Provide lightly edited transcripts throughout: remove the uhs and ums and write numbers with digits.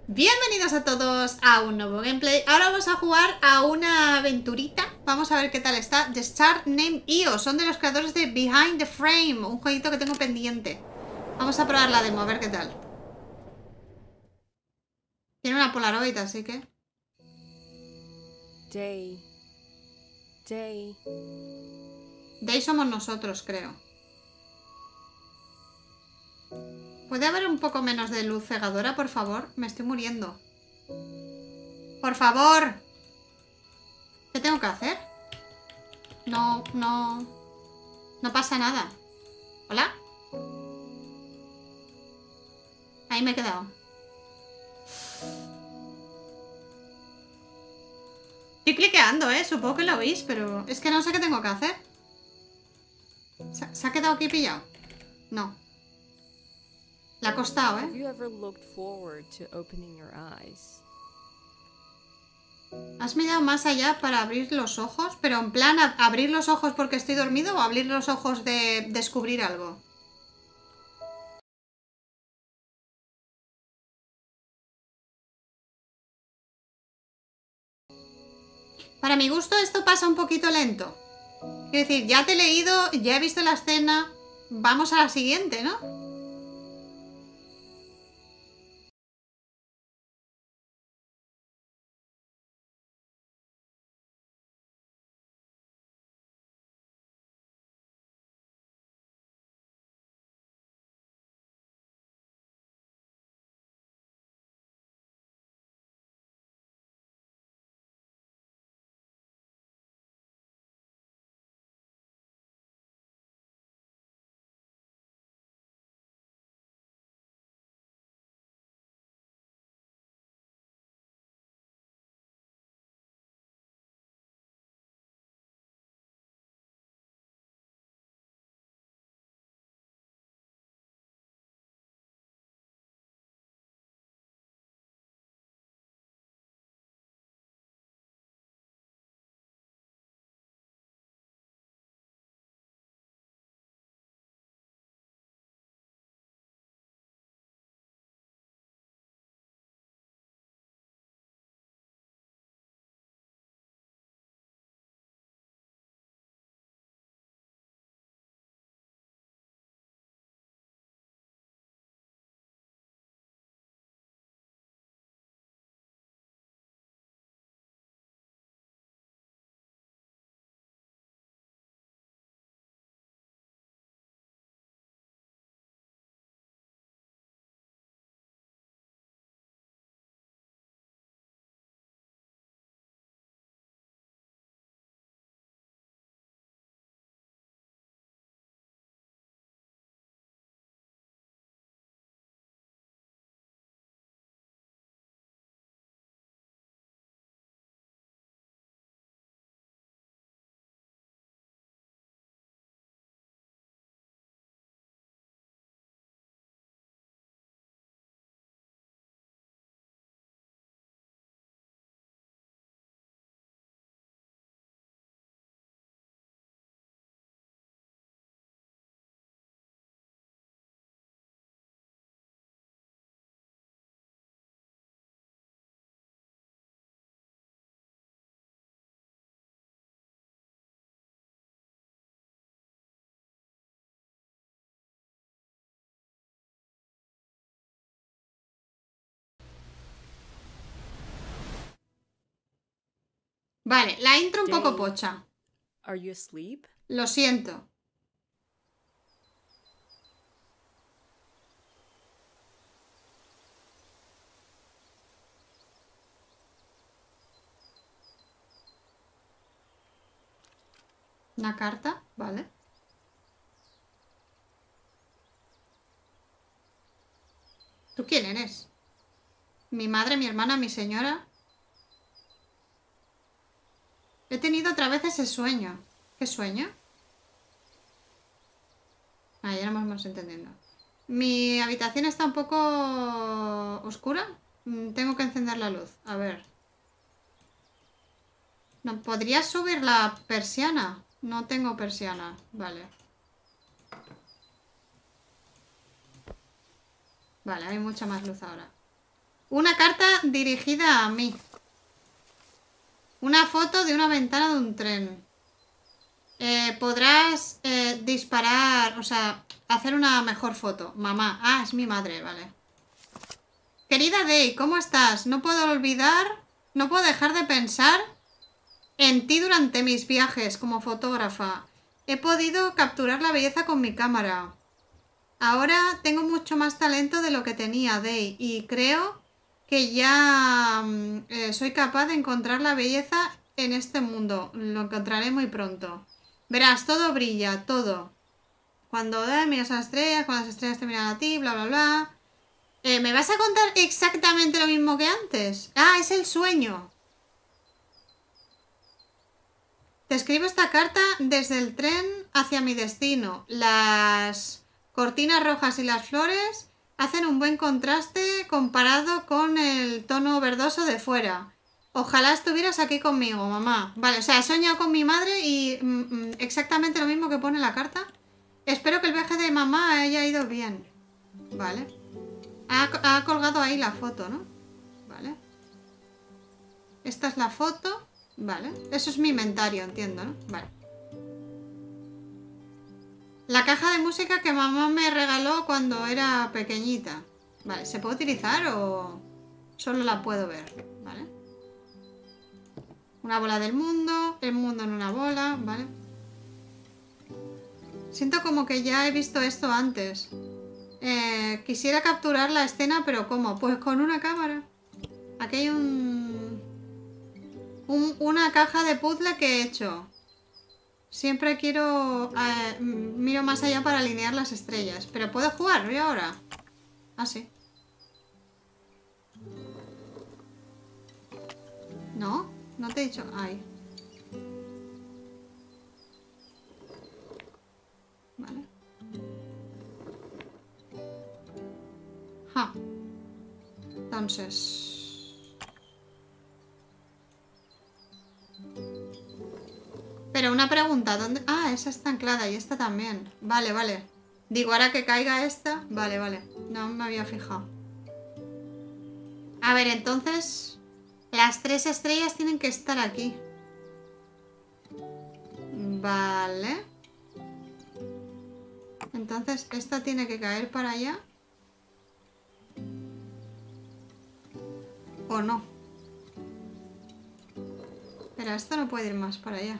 Bienvenidos a todos a un nuevo gameplay. Ahora vamos a jugar a una aventurita. Vamos a ver qué tal está. The Start Name IO. Son de los creadores de Behind the Frame, un jueguito que tengo pendiente. Vamos a probar la demo, a ver qué tal. Tiene una Polaroid, así que... Day somos nosotros, creo. ¿Puede haber un poco menos de luz cegadora, por favor? Me estoy muriendo. ¡Por favor! ¿Qué tengo que hacer? No pasa nada. ¿Hola? Ahí me he quedado. Estoy cliqueando, supongo que lo veis, pero es que no sé qué tengo que hacer. ¿Se ha quedado aquí pillado? No. Le ha costado, ¿Has mirado más allá para abrir los ojos? Pero en plan, ¿abrir los ojos porque estoy dormido o abrir los ojos de descubrir algo? Para mi gusto esto pasa un poquito lento. Quiero decir, ya te he leído, ya he visto la escena. Vamos a la siguiente, ¿no? Vale, la intro un poco pocha. Lo siento. Una carta, vale. ¿Tú quién eres? Mi madre, mi hermana, mi señora. He tenido otra vez ese sueño. ¿Qué sueño? Ah, ya nos vamos entendiendo. Mi habitación está un poco oscura. Tengo que encender la luz. A ver. ¿No podrías subir la persiana? No tengo persiana. Vale. Vale, hay mucha más luz ahora. Una carta dirigida a mí. Una foto de una ventana de un tren. Podrás disparar, o sea, hacer una mejor foto. Mamá. Ah, es mi madre, vale. Querida Day, ¿cómo estás? No puedo dejar de pensar en ti durante mis viajes como fotógrafa. He podido capturar la belleza con mi cámara. Ahora tengo mucho más talento de lo que tenía, Day, y creo que ya soy capaz de encontrar la belleza en este mundo. Lo encontraré muy pronto. Verás, todo brilla, todo. Cuando miras a las estrellas, cuando las estrellas te miran a ti, bla, bla, bla. ¿Me vas a contar exactamente lo mismo que antes? Ah, es el sueño. Te escribo esta carta desde el tren hacia mi destino. Las cortinas rojas y las flores hacen un buen contraste comparado con el tono verdoso de fuera. Ojalá estuvieras aquí conmigo, mamá. Vale, o sea, he soñado con mi madre y exactamente lo mismo que pone en la carta. Espero que el viaje de mamá haya ido bien. Vale. Ha colgado ahí la foto, ¿no? Vale. Esta es la foto. Vale. Eso es mi inventario, entiendo, ¿no? Vale. La caja de música que mamá me regaló cuando era pequeñita. Vale, ¿se puede utilizar o solo la puedo ver? Vale. Una bola del mundo, el mundo en una bola, vale. Siento como que ya he visto esto antes. Quisiera capturar la escena, pero ¿cómo? Pues con una cámara. Aquí hay una caja de puzzle que he hecho. Siempre miro más allá para alinear las estrellas. ¿Pero puedo jugar yo ahora? Ah, sí. No, no te he dicho. Ay. Vale. Ja. Entonces... Pero una pregunta, ¿dónde...? Ah, esa está anclada y esta también. Vale, vale. Digo, ahora que caiga esta... Vale, vale. No me había fijado. A ver, entonces... Las 3 estrellas tienen que estar aquí. Vale. Entonces, esta tiene que caer para allá. ¿O no? Pero esto no puede ir más para allá.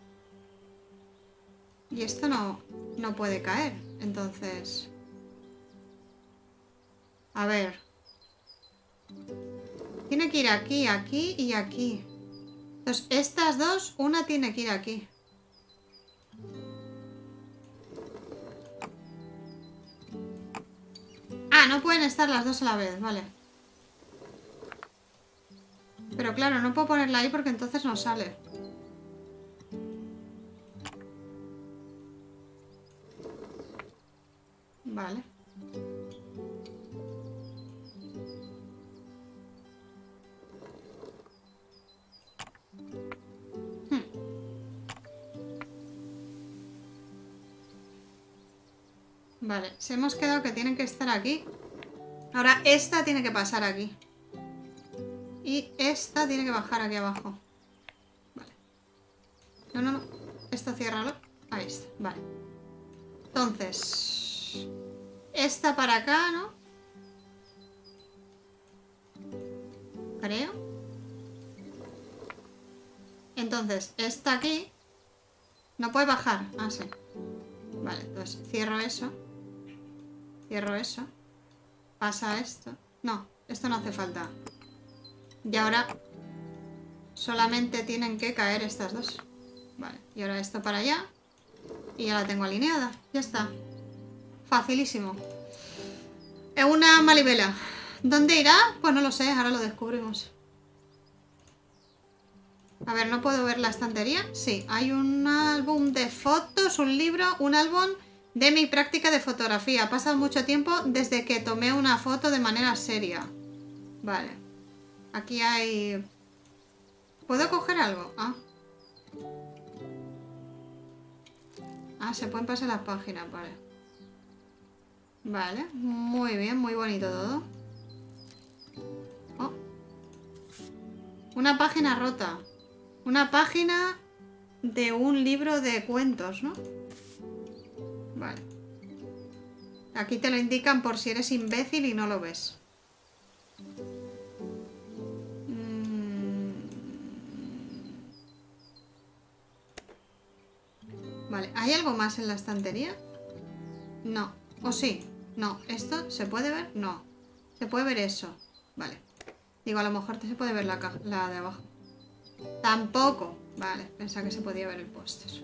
Y esto no puede caer. Entonces... A ver. Tiene que ir aquí, aquí y aquí. Entonces, estas dos, una tiene que ir aquí. Ah, no pueden estar las dos a la vez, vale. Pero claro, no puedo ponerla ahí porque entonces no sale. Vale. Vale, se hemos quedado que tienen que estar aquí. Ahora esta tiene que pasar aquí. Y esta tiene que bajar aquí abajo. Vale. No, no, no. Esto ciérralo. Ahí está. Vale. Entonces... Esta para acá, ¿no? Creo. Entonces, esta aquí... No puede bajar. Ah, sí. Vale, entonces cierro eso. Cierro eso. Pasa esto. No, esto no hace falta. Y ahora solamente tienen que caer estas dos. Vale, y ahora esto para allá. Y ya la tengo alineada. Ya está. Facilísimo. Es una manivela. ¿Dónde irá? Pues no lo sé, ahora lo descubrimos. A ver, ¿no puedo ver la estantería? Sí, hay un álbum de fotos, un libro, un álbum de mi práctica de fotografía. Ha pasado mucho tiempo desde que tomé una foto de manera seria. Vale. Aquí hay... ¿Puedo coger algo? Ah. Ah, se pueden pasar las páginas, vale. Vale, muy bien, muy bonito todo. Una página rota. Una página de un libro de cuentos, ¿no? Vale. Aquí te lo indican por si eres imbécil y no lo ves. Vale, ¿hay algo más en la estantería? No. ¿O sí? No. ¿Esto se puede ver? No. ¿Se puede ver eso? Vale. Digo, a lo mejor se puede ver la de abajo. Tampoco. Vale, pensaba que se podía ver el póster.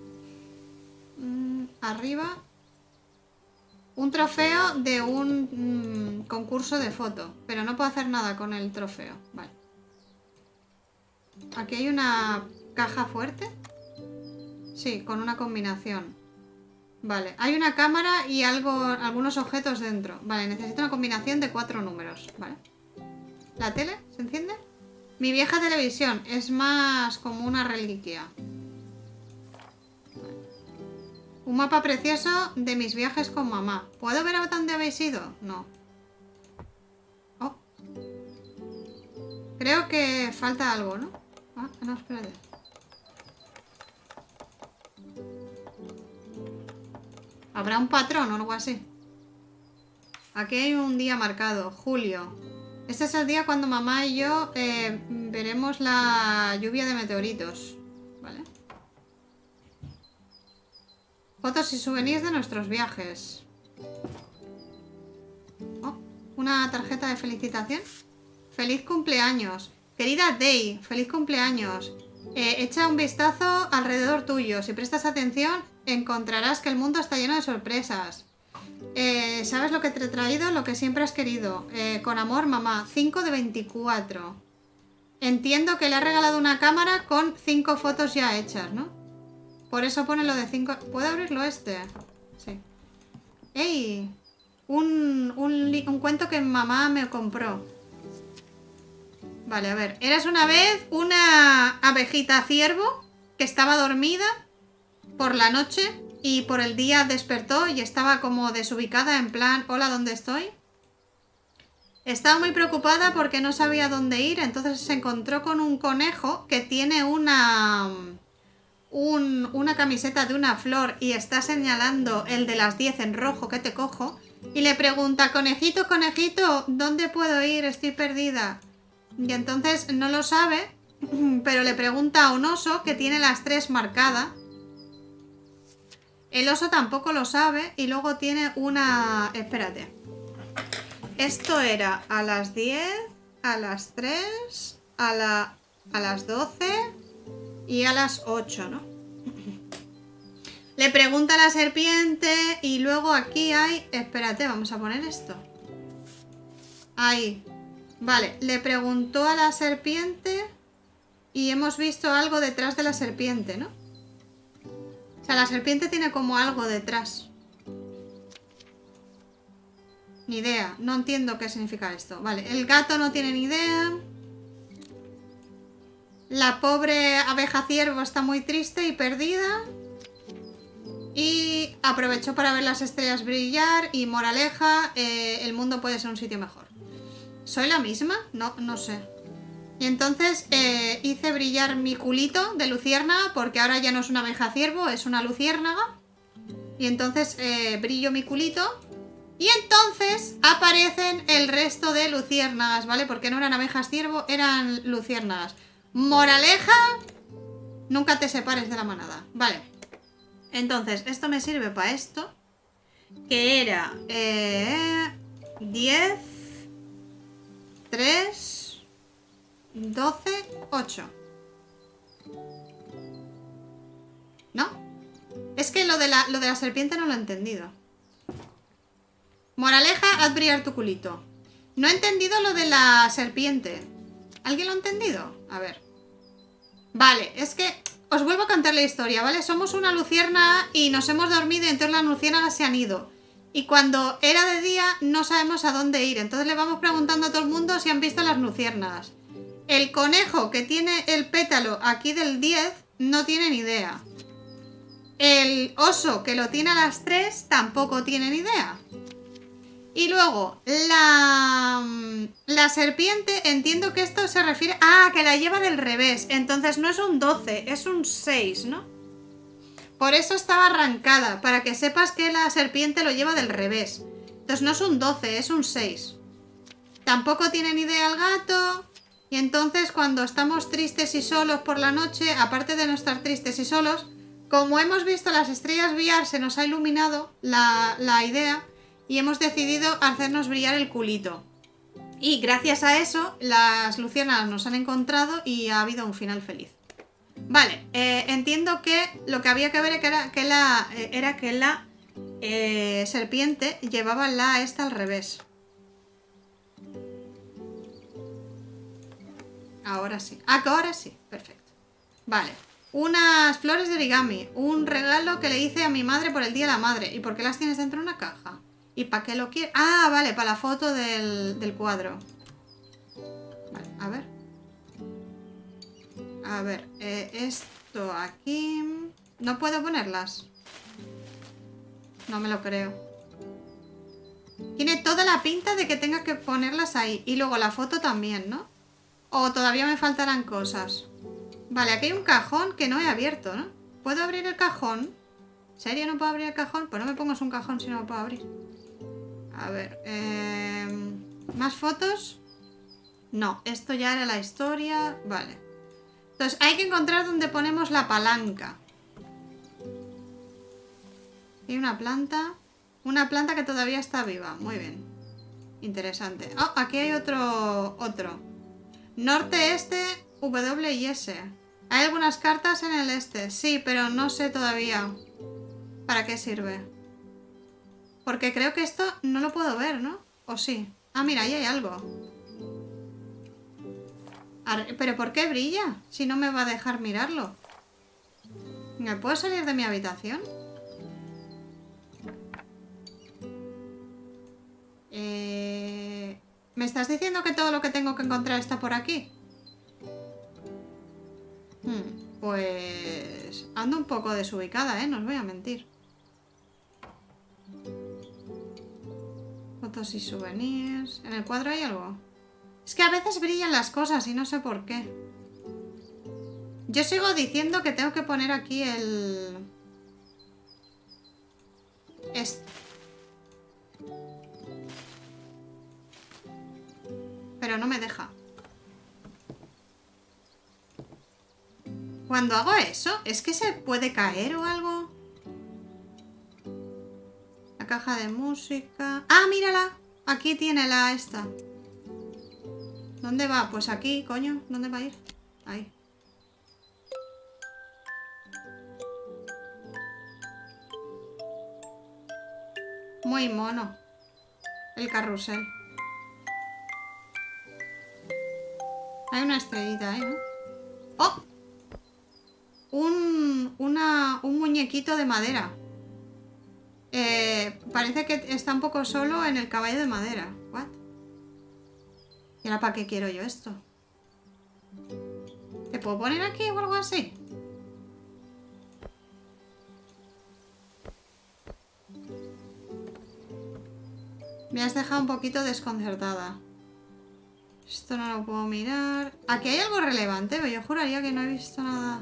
Arriba. Un trofeo de un concurso de foto. Pero no puedo hacer nada con el trofeo. Vale. Aquí hay una caja fuerte. Sí, con una combinación. Vale, hay una cámara y algunos objetos dentro. Vale, necesito una combinación de 4 números. Vale. ¿La tele se enciende? Mi vieja televisión es más como una reliquia. Vale. Un mapa precioso de mis viajes con mamá. ¿Puedo ver a dónde habéis ido? No. Oh. Creo que falta algo, ¿no? Ah, no, espérate. ¿Habrá un patrón o algo así? Aquí hay un día marcado, julio. Este es el día cuando mamá y yo veremos la lluvia de meteoritos. ¿Vale? Fotos y souvenirs de nuestros viajes. Oh, una tarjeta de felicitación. ¡Feliz cumpleaños! Querida Day, feliz cumpleaños. Echa un vistazo alrededor tuyo. Si prestas atención, encontrarás que el mundo está lleno de sorpresas. ¿Sabes lo que te he traído? Lo que siempre has querido. Con amor, mamá. 5 de 24. Entiendo que le ha regalado una cámara con 5 fotos ya hechas, ¿no? Por eso pone lo de 5... ¿Puedo abrirlo este? Sí. ¡Ey! Un cuento que mamá me compró. Vale, a ver. Eras una vez una abejita ciervo que estaba dormida por la noche y por el día despertó y estaba como desubicada en plan, hola, ¿dónde estoy? Estaba muy preocupada porque no sabía dónde ir, entonces se encontró con un conejo que tiene una camiseta de una flor y está señalando el de las 10 en rojo que te cojo y le pregunta, conejito, conejito, ¿dónde puedo ir? Estoy perdida. Y entonces no lo sabe, pero le pregunta a un oso que tiene las 3 marcadas. El oso tampoco lo sabe y luego tiene una... Espérate. Esto era a las 10, a las 3, a las 12 y a las 8, ¿no? Le pregunta a la serpiente y luego aquí hay... Espérate, vamos a poner esto. Ahí. Vale, le preguntó a la serpiente y hemos visto algo detrás de la serpiente, ¿no? O sea, la serpiente tiene como algo detrás. Ni idea, no entiendo qué significa esto. Vale, el gato no tiene ni idea. La pobre abeja ciervo está muy triste y perdida. Y aprovechó para ver las estrellas brillar y moraleja, el mundo puede ser un sitio mejor. ¿Soy la misma? No, no sé. Y entonces hice brillar mi culito de luciérnaga porque ahora ya no es una abeja ciervo, es una luciérnaga. Y entonces brillo mi culito y entonces aparecen el resto de luciérnagas, ¿vale? Porque no eran abejas ciervo, eran luciérnagas. Moraleja, nunca te separes de la manada. Vale. Entonces, esto me sirve para esto, que era 10, 3, 12, 8. ¿No? Es que lo de la serpiente no lo he entendido. Moraleja, haz brillar tu culito. No he entendido lo de la serpiente. ¿Alguien lo ha entendido? A ver. Vale, es que... Os vuelvo a contar la historia, ¿vale? Somos una luciérnaga y nos hemos dormido y entonces las luciérnagas se han ido. Y cuando era de día no sabemos a dónde ir. Entonces le vamos preguntando a todo el mundo si han visto las luciérnagas. El conejo que tiene el pétalo aquí del 10 no tiene ni idea. El oso que lo tiene a las 3 tampoco tiene ni idea. Y luego, la serpiente, entiendo que esto se refiere... Ah, que la lleva del revés. Entonces no es un 12, es un 6, ¿no? Por eso estaba arrancada, para que sepas que la serpiente lo lleva del revés. Entonces no es un 12, es un 6. Tampoco tiene ni idea el gato. Y entonces cuando estamos tristes y solos por la noche, aparte de no estar tristes y solos, como hemos visto las estrellas brillar, se nos ha iluminado la idea y hemos decidido hacernos brillar el culito. Y gracias a eso, las luciérnagas nos han encontrado y ha habido un final feliz. Vale, entiendo que lo que había que ver era que la serpiente llevaba la esta al revés. Ahora sí. Ah, que ahora sí. Perfecto. Vale. Unas flores de origami. Un regalo que le hice a mi madre por el Día de la Madre. ¿Y por qué las tienes dentro de una caja? ¿Y para qué lo quieres? Ah, vale, para la foto del cuadro. Vale, a ver. A ver, esto aquí... ¿No puedo ponerlas? No me lo creo. Tiene toda la pinta de que tenga que ponerlas ahí. Y luego la foto también, ¿no? O todavía me faltarán cosas. Vale, aquí hay un cajón que no he abierto, ¿no? ¿Puedo abrir el cajón? ¿En serio no puedo abrir el cajón? Pues no me pongas un cajón si no lo puedo abrir. A ver, ¿más fotos? No, esto ya era la historia. Vale. Entonces hay que encontrar dónde ponemos la palanca. Hay una planta. Una planta que todavía está viva. Muy bien. Interesante. Oh, aquí hay otro. Norte, este, W y S. Hay algunas cartas en el este. Sí, pero no sé todavía para qué sirve. Porque creo que esto no lo puedo ver, ¿no? ¿O sí? Ah, mira, ahí hay algo. ¿Pero por qué brilla? Si no me va a dejar mirarlo. ¿Me puedo salir de mi habitación? ¿Me estás diciendo que todo lo que tengo que encontrar está por aquí? Pues... ando un poco desubicada, ¿eh? No os voy a mentir. Fotos y souvenirs... ¿En el cuadro hay algo? Es que a veces brillan las cosas y no sé por qué. Yo sigo diciendo que tengo que poner aquí el... Pero no me deja. Cuando hago eso, ¿es que se puede caer o algo? La caja de música... ¡Ah, mírala! Aquí tiene la esta. ¿Dónde va? Pues aquí, coño. ¿Dónde va a ir? Ahí. Muy mono. El carrusel. Hay una estrellita ahí, ¿no? ¡Oh! Un muñequito de madera. Parece que está un poco solo en el caballo de madera. ¿What? ¿Y ahora para qué quiero yo esto? ¿Te puedo poner aquí o algo así? Me has dejado un poquito desconcertada. Esto no lo puedo mirar. Aquí hay algo relevante, pero yo juraría que no he visto nada.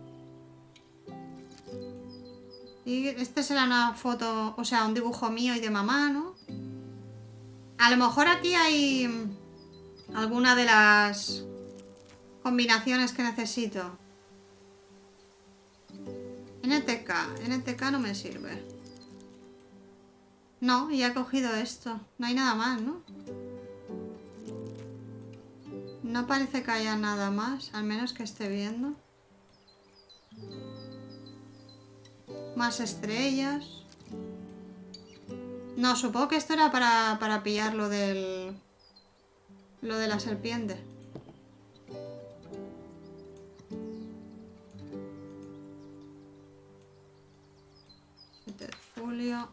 Y este será una foto, o sea, un dibujo mío y de mamá, ¿no? A lo mejor aquí hay alguna de las combinaciones que necesito. NTK no me sirve. No, ya he cogido esto. No hay nada más, ¿no? No parece que haya nada más, al menos que esté viendo. Más estrellas. No, supongo que esto era para pillar lo de la serpiente. Julio.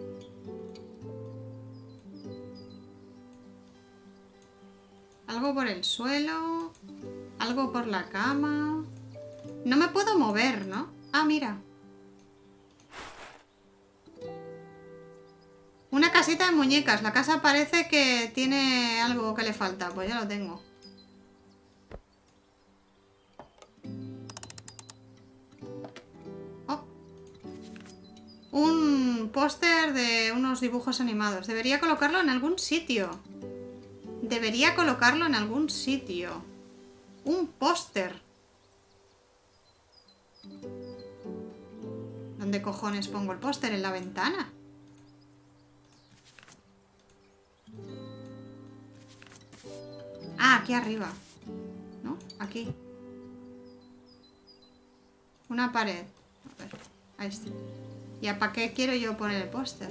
Algo por el suelo. Algo por la cama. No me puedo mover, ¿no? Ah, mira. Una casita de muñecas. La casa parece que tiene algo que le falta. Pues ya lo tengo. Oh. Un póster de unos dibujos animados. Debería colocarlo en algún sitio. Debería colocarlo en algún sitio. Un póster. ¿Dónde cojones pongo el póster? ¿En la ventana? Ah, aquí arriba. ¿No? Aquí. Una pared. A ver, ahí está. ¿Y para qué quiero yo poner el póster?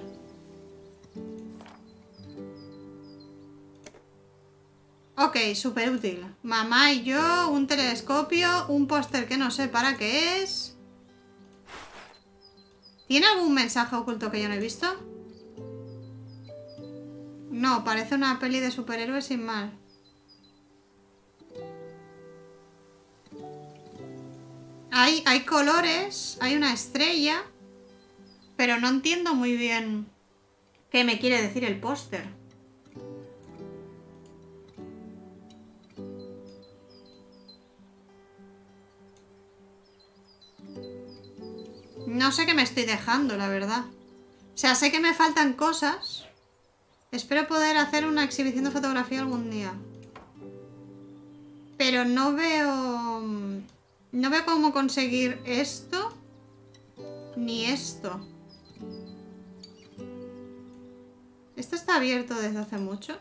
Ok, súper útil. Mamá y yo, un telescopio, un póster que no sé para qué es. ¿Tiene algún mensaje oculto que yo no he visto? No, parece una peli de superhéroes sin más. Hay colores, hay una estrella, pero no entiendo muy bien qué me quiere decir el póster. No sé qué me estoy dejando, la verdad. O sea, sé que me faltan cosas. Espero poder hacer una exhibición de fotografía algún día. Pero no veo... No veo cómo conseguir esto. Ni esto. ¿Esto está abierto desde hace mucho?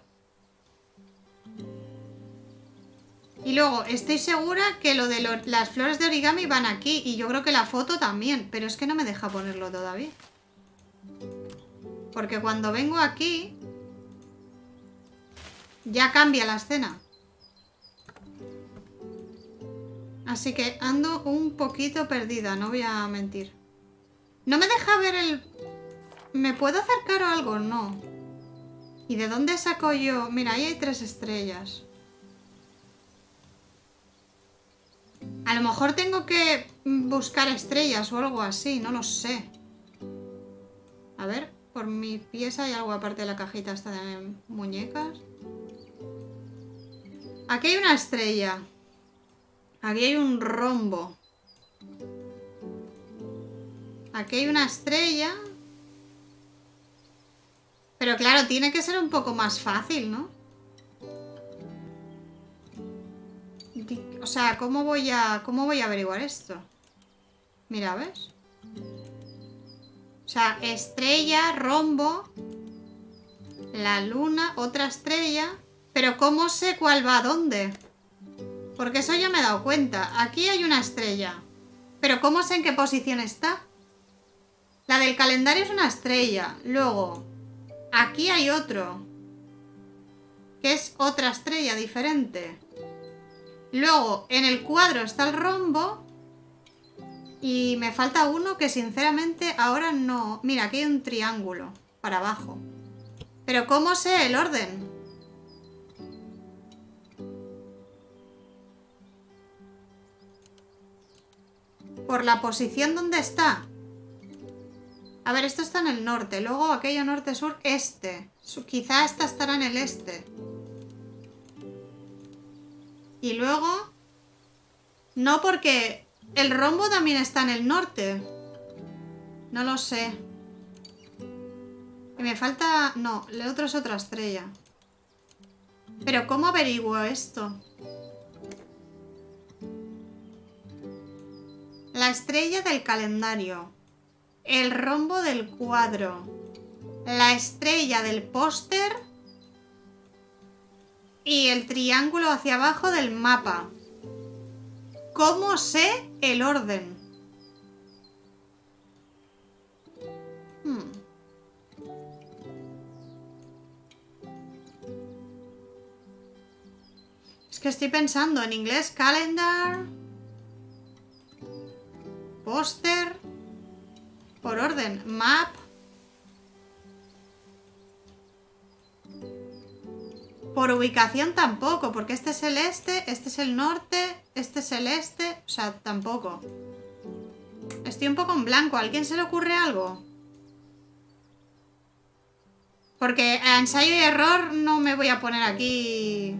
Y luego, estoy segura que lo de las flores de origami van aquí. Y yo creo que la foto también. Pero es que no me deja ponerlo todavía. Porque cuando vengo aquí... ya cambia la escena. Así que ando un poquito perdida, no voy a mentir. No me deja ver el... ¿Me puedo acercar a algo? No. ¿Y de dónde saco yo? Mira, ahí hay 3 estrellas. A lo mejor tengo que buscar estrellas o algo así, no lo sé. A ver, por mi pieza hay algo aparte de la cajita esta de muñecas. Aquí hay una estrella. Aquí hay un rombo. Aquí hay una estrella. Pero claro, tiene que ser un poco más fácil, ¿no? O sea, ¿cómo voy a averiguar esto? Mira, ¿ves? O sea, estrella, rombo, la luna, otra estrella. Pero ¿cómo sé cuál va a dónde? Porque eso ya me he dado cuenta. Aquí hay una estrella. Pero ¿cómo sé en qué posición está? La del calendario es una estrella. Luego, aquí hay otro. Que es otra estrella diferente. Luego, en el cuadro está el rombo. Y me falta uno que sinceramente ahora no... Mira, aquí hay un triángulo para abajo. Pero ¿cómo sé el orden? Por la posición donde está. A ver, esto está en el norte. Luego aquello norte, sur, este. Quizá esta estará en el este. Y luego... No, porque el rombo también está en el norte. No lo sé. Y me falta... No, el otro es otra estrella. Pero ¿cómo averiguo esto? La estrella del calendario. El rombo del cuadro. La estrella del póster. Y el triángulo hacia abajo del mapa. ¿Cómo sé el orden? Es que estoy pensando en inglés, calendar, póster, por orden, map. Por ubicación tampoco, porque este es el este, este es el norte, este es el este, o sea, tampoco. Estoy un poco en blanco, ¿a alguien se le ocurre algo? Porque a ensayo y error no me voy a poner aquí...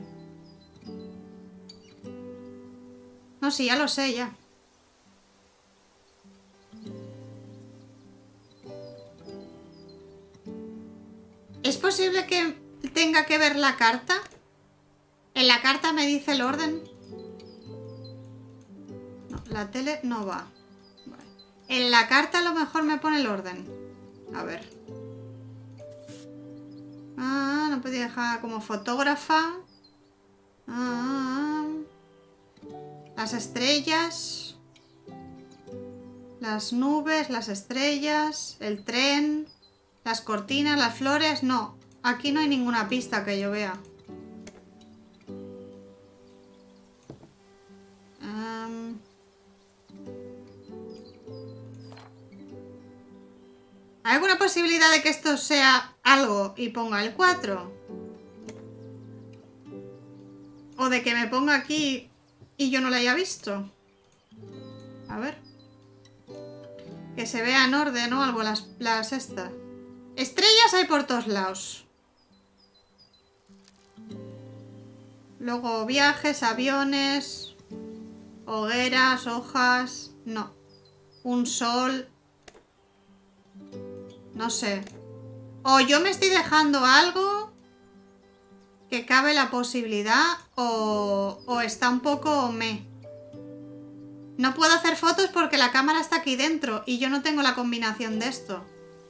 No, sí, ya lo sé, ya. ¿Es posible que tenga que ver la carta? ¿En la carta me dice el orden? No, la tele no va. Vale. En la carta a lo mejor me pone el orden. A ver. Ah, no podía dejar como fotógrafa. Ah, las estrellas. Las nubes, las estrellas, el tren, las cortinas, las flores. No, aquí no hay ninguna pista que yo vea. ¿Hay alguna posibilidad de que esto sea algo y ponga el 4? ¿O de que me ponga aquí y yo no la haya visto? A ver. Que se vea en orden o algo las estas. Estrellas hay por todos lados. Luego viajes, aviones, hogueras, hojas... No. Un sol... No sé. O yo me estoy dejando algo que cabe la posibilidad o está un poco me. No puedo hacer fotos porque la cámara está aquí dentro y yo no tengo la combinación de esto.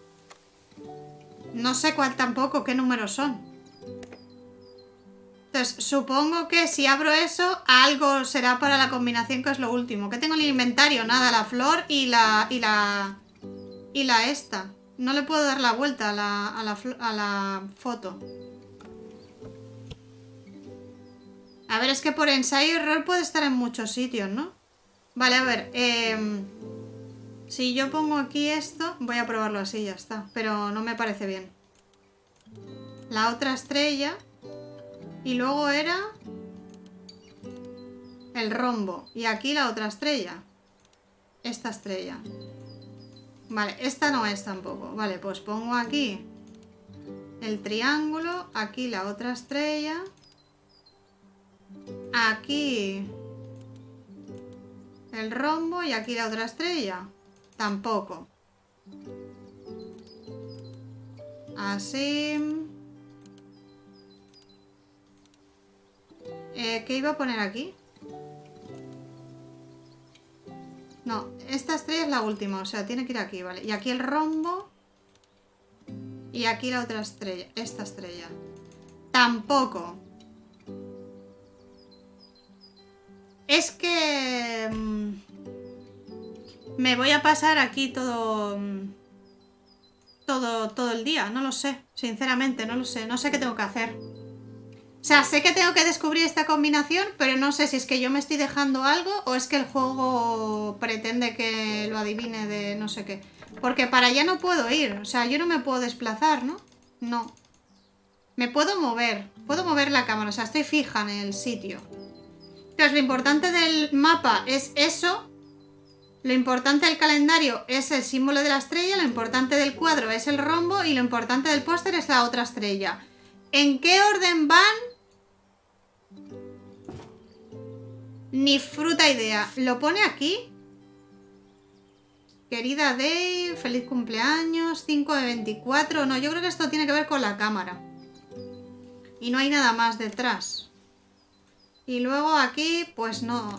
No sé cuál tampoco, qué números son. Entonces, supongo que si abro eso, algo será para la combinación, que es lo último. ¿Qué tengo en el inventario? Nada, la flor y la esta. No le puedo dar la vuelta a la foto. A ver, es que por ensayo y error puede estar en muchos sitios, ¿no? Vale, a ver. Si yo pongo aquí esto, voy a probarlo así, ya está. Pero no me parece bien. La otra estrella. Y luego era el rombo. Y aquí la otra estrella. Esta estrella. Vale, esta no es tampoco. Vale, pues pongo aquí el triángulo. Aquí la otra estrella. Aquí el rombo y aquí la otra estrella. Tampoco. Así. ¿Qué iba a poner aquí? No, esta estrella es la última, o sea, tiene que ir aquí, ¿vale? Y aquí el rombo. Y aquí la otra estrella, esta estrella. Tampoco. Es que... me voy a pasar aquí todo el día, no lo sé. Sinceramente, no lo sé. No sé qué tengo que hacer. O sea, sé que tengo que descubrir esta combinación, pero no sé si es que yo me estoy dejando algo o es que el juego pretende que lo adivine de no sé qué. Porque para allá no puedo ir. O sea, yo no me puedo desplazar, ¿no? No. Me puedo mover. Puedo mover la cámara. O sea, estoy fija en el sitio. Entonces, lo importante del mapa es eso. Lo importante del calendario es el símbolo de la estrella. Lo importante del cuadro es el rombo. Y lo importante del póster es la otra estrella. ¿En qué orden van? Ni fruta idea. ¿Lo pone aquí? Querida Dave, feliz cumpleaños, 5 de 24. No, yo creo que esto tiene que ver con la cámara. Y no hay nada más detrás. Y luego aquí, pues no.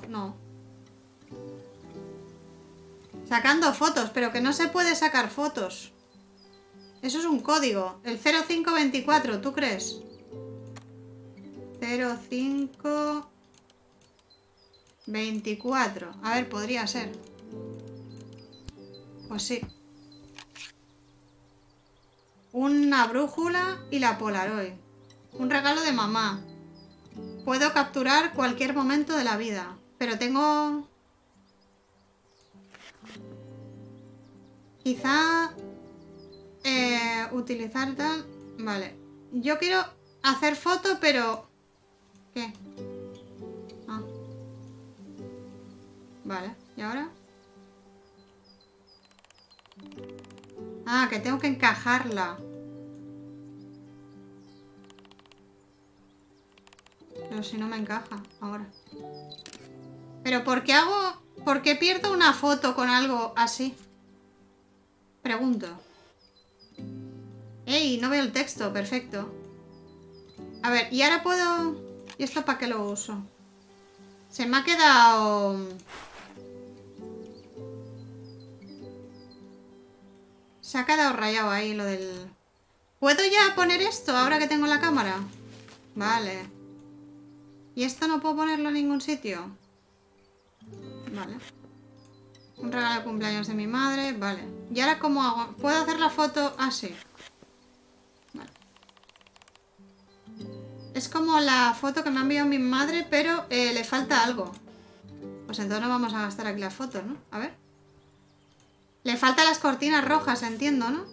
Sacando fotos, pero que no se puede sacar fotos. Eso es un código. El 0524, ¿tú crees? 0524. A ver, podría ser. Pues sí. Una brújula y la Polaroid. Un regalo de mamá. Puedo capturar cualquier momento de la vida. Pero tengo... Quizá... utilizar tal... Vale. Yo quiero hacer foto, pero... ¿Qué? Ah. Vale. ¿Y ahora? Ah, que tengo que encajarla. Pero si no me encaja ahora. Pero ¿por qué hago... ¿Por qué pierdo una foto con algo así? Pregunto. ¡Ey! No veo el texto. Perfecto. A ver, y ahora puedo... ¿Y esto para qué lo uso? Se me ha quedado... Se ha quedado rayado ahí lo del... ¿Puedo ya poner esto ahora que tengo la cámara? Vale. ¿Y esto no puedo ponerlo en ningún sitio? Vale. Un regalo de cumpleaños de mi madre. Vale. ¿Y ahora cómo hago? ¿Puedo hacer la foto así? Vale. Es como la foto que me ha enviado mi madre, pero le falta algo. Pues entonces no vamos a gastar aquí la foto, ¿no? A ver. Le faltan las cortinas rojas, entiendo, ¿no?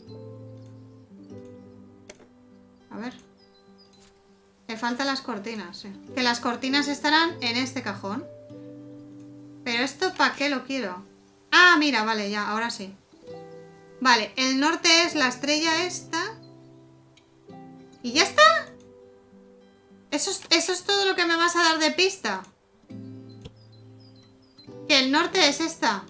A ver. Le faltan las cortinas, sí. Que las cortinas estarán en este cajón. Pero esto, ¿para qué lo quiero? Ah, mira, vale, ya, ahora sí. Vale, el norte es la estrella esta. ¿Y ya está? ¿Eso es todo lo que me vas a dar de pista? Que el norte es esta.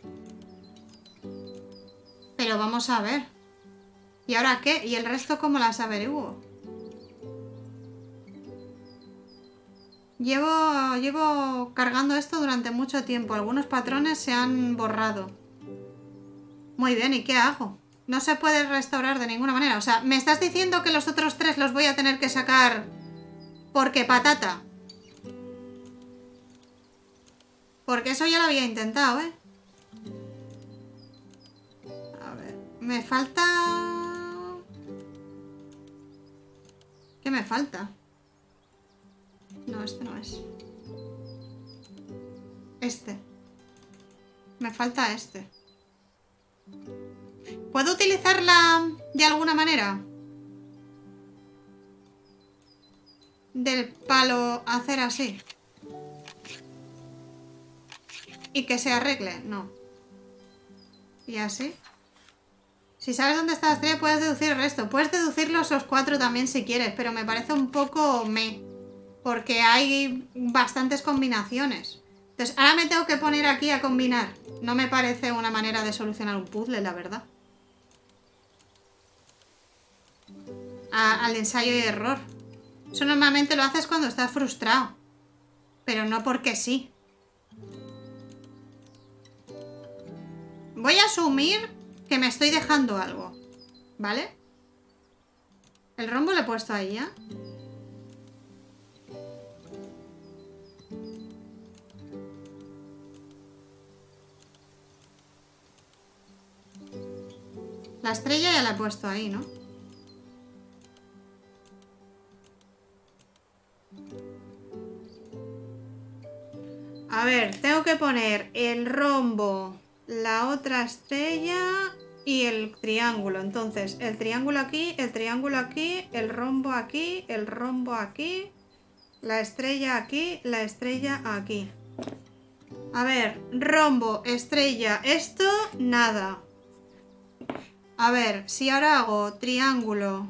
Pero vamos a ver. ¿Y ahora qué? ¿Y el resto cómo las averiguo? Llevo cargando esto durante mucho tiempo. Algunos patrones se han borrado. Muy bien, ¿y qué hago? No se puede restaurar de ninguna manera. O sea, ¿me estás diciendo que los otros 3 los voy a tener que sacar porque patata? Porque eso ya lo había intentado, ¿eh? A ver, me falta... ¿Qué me falta? No, este no es. Este. Me falta este. ¿Puedo utilizarla de alguna manera? Del palo hacer así. Y que se arregle. No. Y así. Si sabes dónde está la estrella puedes deducir el resto. Puedes deducir los 4 también si quieres. Pero me parece un poco porque hay bastantes combinaciones. Entonces ahora me tengo que poner aquí a combinar. No me parece una manera de solucionar un puzzle, la verdad. Al ensayo y error. Eso normalmente lo haces cuando estás frustrado. Pero no porque sí. Voy a asumir que me estoy dejando algo. ¿Vale? El rombo lo he puesto ahí ya. La estrella ya la he puesto ahí, ¿no? A ver, tengo que poner el rombo, la otra estrella y el triángulo. Entonces, el triángulo aquí, el triángulo aquí, el rombo aquí, el rombo aquí, la estrella aquí, la estrella aquí. A ver, rombo, estrella, esto, nada. A ver, si ahora hago triángulo...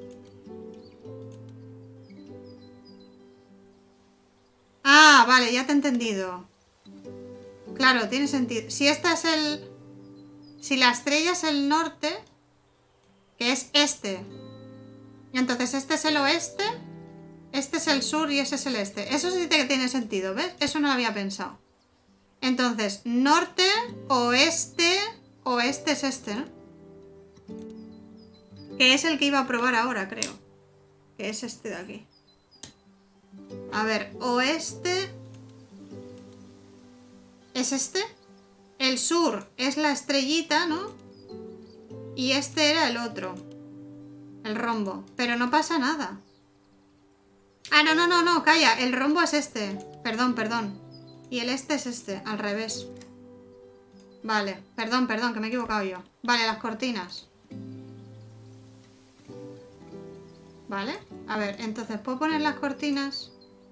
Ah, vale, ya te he entendido. Claro, tiene sentido. Si esta es el... Si la estrella es el norte, que es este. Entonces este es el oeste, este es el sur y ese es el este. Eso sí que tiene sentido, ¿ves? Eso no lo había pensado. Entonces, norte, oeste, oeste es este, ¿no? Que es el que iba a probar ahora, creo. Que es este de aquí. A ver, oeste... ¿Es este? El sur es la estrellita, ¿no? Y este era el otro. El rombo. Pero no pasa nada. Ah, no, calla. El rombo es este. Perdón. Y el este es este, al revés. Vale, perdón, que me he equivocado yo. Vale, las cortinas. Vale, a ver, entonces, ¿puedo poner las cortinas?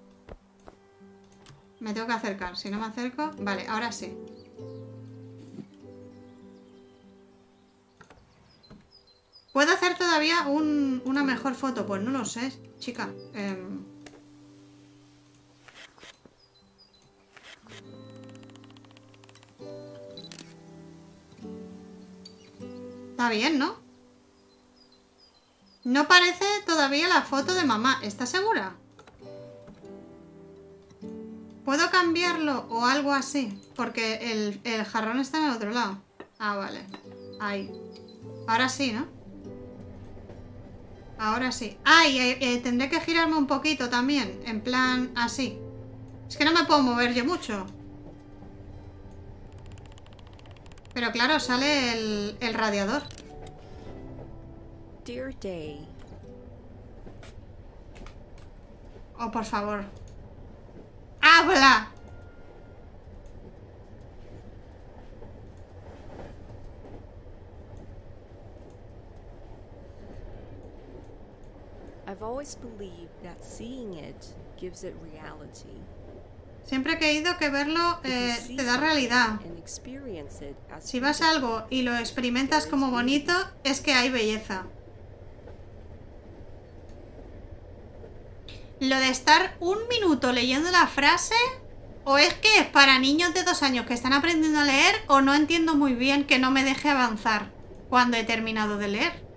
Me tengo que acercar, si no me acerco... Vale, ahora sí. ¿Puedo hacer todavía una mejor foto? Pues no lo sé, chica. está bien, ¿no? No parece todavía la foto de mamá. ¿Estás segura? ¿Puedo cambiarlo o algo así? Porque el jarrón está en el otro lado. Ah, vale. Ahí. Ahora sí, ¿no? Ahora sí. Ay, tendré que girarme un poquito también. En plan, así. Es que no me puedo mover yo mucho. Pero claro, sale el radiador. Dear Day. Oh, por favor. ¡Habla! I've always believed that seeing it gives it reality. Siempre he creído que verlo te da realidad. Si vas a algo y lo experimentas como bonito, es que hay belleza. Lo de estar un minuto leyendo la frase, o es que es para niños de 2 años que están aprendiendo a leer, o no entiendo muy bien que no me deje avanzar cuando he terminado de leer.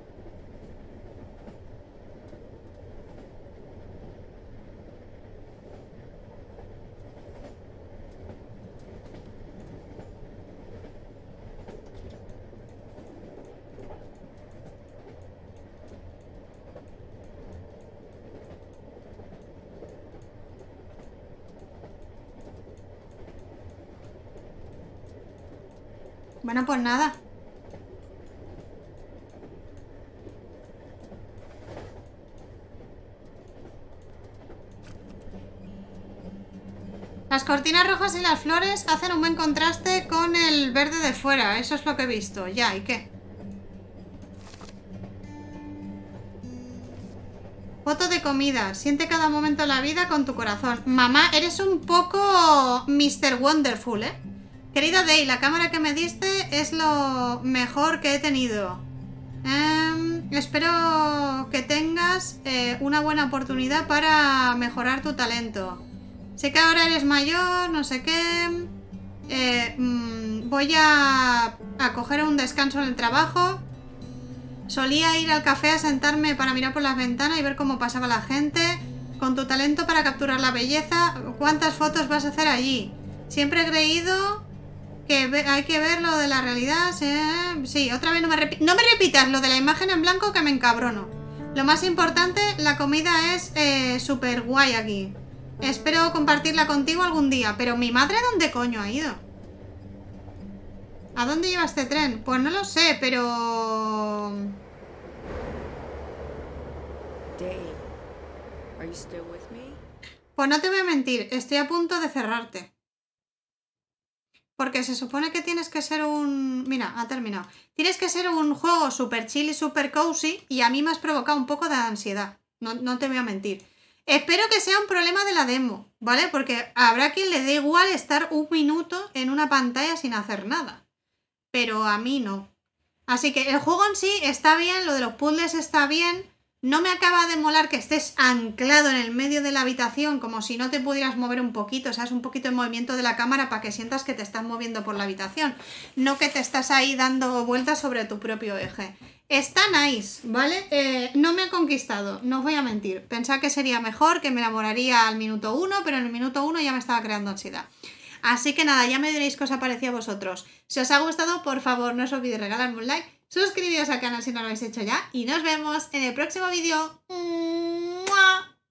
Bueno, pues nada. Las cortinas rojas y las flores hacen un buen contraste con el verde de fuera. Eso es lo que he visto. Ya, ¿y qué? Foto de comida. Siente cada momento de la vida con tu corazón. Mamá, eres un poco Mr. Wonderful, ¿eh? Querida Day, la cámara que me diste es lo mejor que he tenido. Espero que tengas una buena oportunidad para mejorar tu talento. Sé que ahora eres mayor, no sé qué. Voy a coger un descanso en el trabajo. Solía ir al café a sentarme para mirar por las ventanas y ver cómo pasaba la gente. Con tu talento para capturar la belleza, ¿cuántas fotos vas a hacer allí? Siempre he creído que hay que ver lo de la realidad. Sí, otra vez no me repitas lo de la imagen en blanco, que me encabrono. Lo más importante, la comida es súper guay aquí. Espero compartirla contigo algún día. Pero mi madre, ¿dónde coño ha ido? ¿A dónde lleva este tren? Pues no lo sé, pero... Day, are you still with me? Pues no te voy a mentir, estoy a punto de cerrarte. Porque se supone que tienes que ser un... Mira, ha terminado. Tienes que ser un juego super chill y super cozy, y a mí me has provocado un poco de ansiedad. No te voy a mentir. Espero que sea un problema de la demo, ¿vale? Porque habrá quien le dé igual estar un minuto en una pantalla sin hacer nada. Pero a mí no. Así que el juego en sí está bien, lo de los puzzles está bien. No me acaba de molar que estés anclado en el medio de la habitación, como si no te pudieras mover un poquito, ¿sabes? Un poquito de movimiento de la cámara para que sientas que te estás moviendo por la habitación. No que te estás ahí dando vueltas sobre tu propio eje. Está nice, ¿vale? No me ha conquistado, no os voy a mentir. Pensaba que sería mejor, que me enamoraría al minuto 1, pero en el minuto 1 ya me estaba creando ansiedad. Así que nada, ya me diréis qué os ha parecido a vosotros. Si os ha gustado, por favor, no os olvidéis regalarme un like, suscribiros al canal si no lo habéis hecho ya, y nos vemos en el próximo vídeo. ¡Mua!